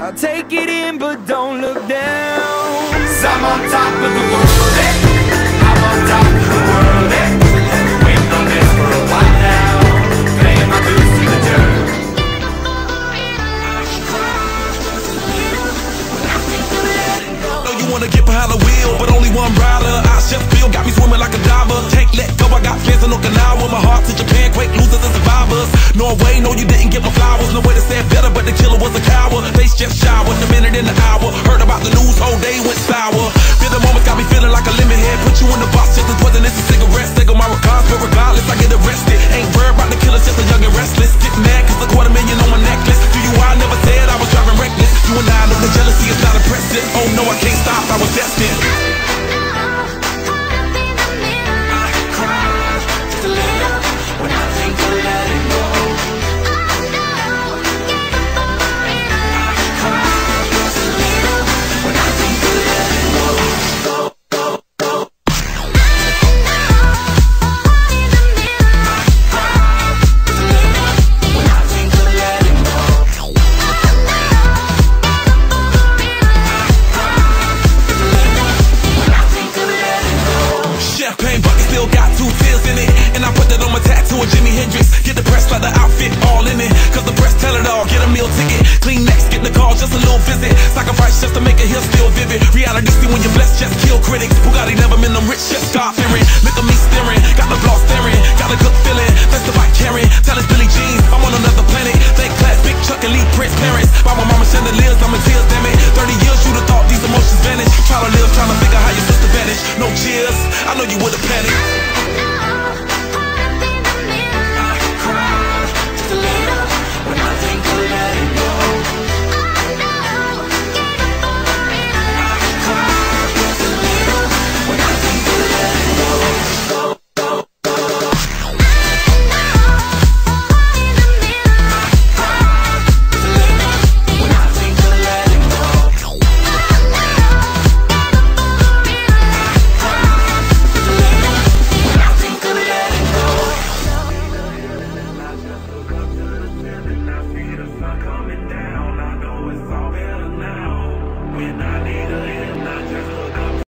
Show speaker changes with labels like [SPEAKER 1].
[SPEAKER 1] Now take it in, but don't look down. 'Cause I'm on top of the world, I'm on top of the world, waiting on this for a while now, paying my dues to the dirt.
[SPEAKER 2] Know you wanna get behind the wheel, but only one rider. I just feel got me swimming like a diver. Can't let go, I got fans in Okinawa. My heart to Japan, quake losers and survivors. Norway, no you didn't get my flowers. No way to say it better, but the killer was a coward. Face just showered, a minute in the hour. Heard about the news, whole day went sour. Feel the moments got me feeling like a lemon head. Put you in the box just as poisonous as cigarettes. They go my regards, but regardless I get arrested. Ain't worried about the killers, just a young and restless. Get mad cause $250,000 on my necklace. Do you I never said I was driving reckless. You and I know the jealousy is not impressive. Oh no, I can't stop, I was destined. Champagne bucket still got 2 tears in it, and I put that on my tattoo of Jimi Hendrix. Get the press like the outfit all in it, cause the press tell it all. Get a meal ticket, clean next, get the call, just a little visit. Sacrifice just to make it here still vivid. Reality see when you're blessed, just kill critics. Bugatti never been them rich, just God fearing. Look at me staring, got the block staring, got a good feeling. That's the bike carrying, tell us Billie Jean, I'm on another planet. Thank class, big Chuck and Lee Prince parents. By my mama chandeliers, I'm in tears, damn it. 30 years you'd have thought these emotions vanished. Try to live, trying to figure how your sister vanished. No cheers, I know you would've panicked.